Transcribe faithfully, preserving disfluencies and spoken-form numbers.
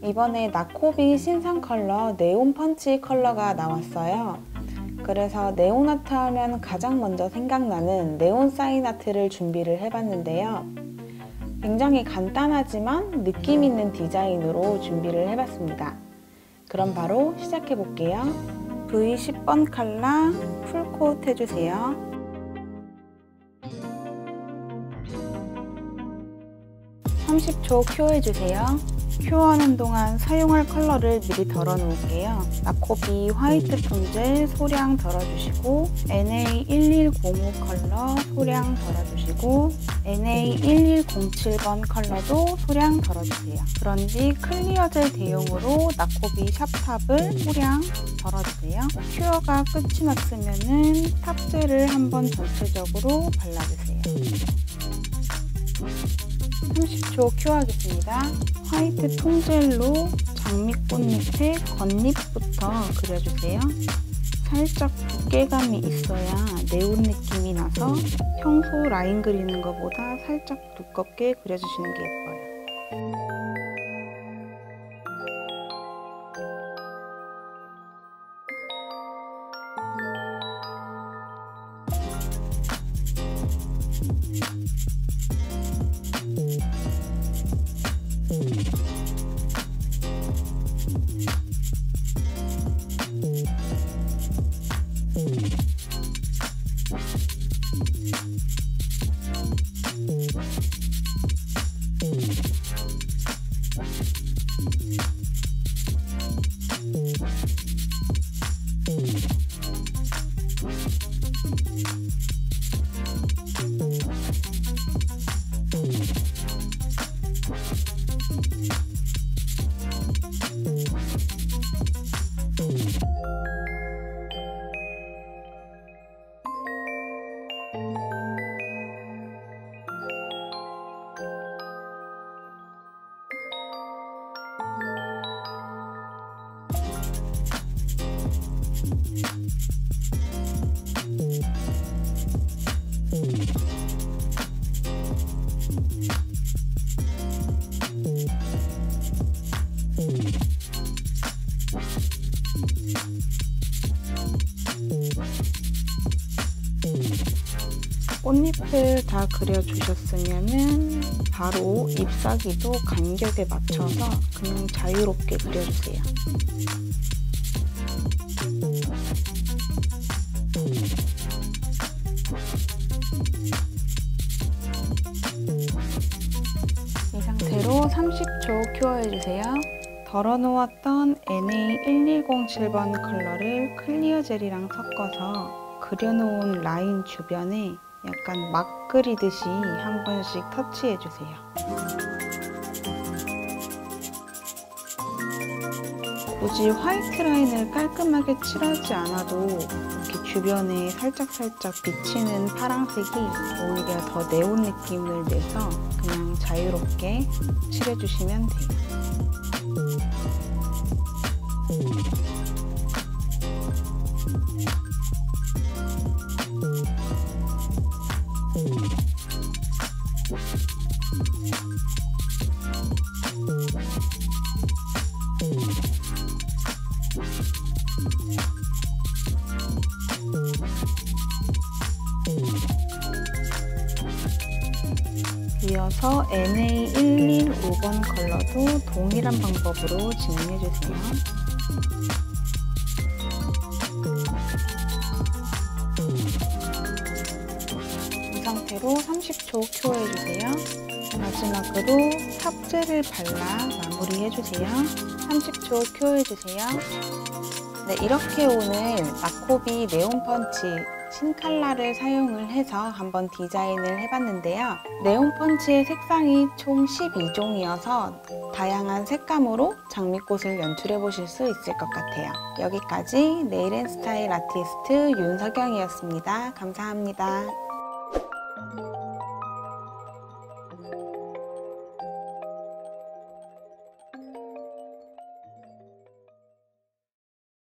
이번에 나코비 신상 컬러 네온 펀치 컬러가 나왔어요. 그래서 네온 아트 하면 가장 먼저 생각나는 네온 사인 아트를 준비를 해봤는데요. 굉장히 간단하지만 느낌 있는 디자인으로 준비를 해봤습니다. 그럼 바로 시작해 볼게요. 브이 십 번 컬러 풀코트 해주세요. 삼십 초 큐 해주세요. 큐어하는 동안 사용할 컬러를 미리 덜어 놓을게요. 나코비 화이트 톤젤 소량 덜어주시고 엔에이 일일공오 컬러 소량 덜어주시고 엔에이 일일공칠 번 컬러도 소량 덜어주세요. 그런 뒤 클리어 젤 대용으로 나코비 샵탑을 소량 덜어주세요. 큐어가 끝이 났으면은 탑젤을 한번 전체적으로 발라주세요. 삼십 초 큐어하겠습니다. 화이트 톤젤로 장미꽃 밑에 겉잎부터 그려주세요. 살짝 두께감이 있어야 네온 느낌이 나서 평소 라인 그리는 것보다 살짝 두껍게 그려주시는 게 예뻐요. 꽃잎을 다 그려주셨으면은 바로 잎사귀도 간격에 맞춰서 그냥 자유롭게 그려주세요. 이 상태로 삼십 초 큐어해주세요. 덜어놓았던 엔에이 일일공칠 번 컬러를 클리어 젤이랑 섞어서 그려놓은 라인 주변에 약간 막 그리듯이 한 번씩 터치해주세요. 굳이 화이트 라인을 깔끔하게 칠하지 않아도 이렇게 주변에 살짝살짝 비치는 파란색이 오히려 더 네온 느낌을 내서 그냥 자유롭게 칠해주시면 돼요. 이어서 엔에이 일일오 번 컬러도 동일한 방법으로 진행해주세요. 이 상태로 삼십 초 큐어해주세요. 마지막으로 탑젤을 발라 마무리해주세요. 삼십 초 큐어해주세요. 네, 이렇게 오늘 나코비 네온 펀치 신칼라를 사용을 해서 한번 디자인을 해봤는데요. 네온 펀치의 색상이 총 십이 종이어서 다양한 색감으로 장미꽃을 연출해 보실 수 있을 것 같아요. 여기까지 네일 앤 스타일 아티스트 윤석영이었습니다. 감사합니다.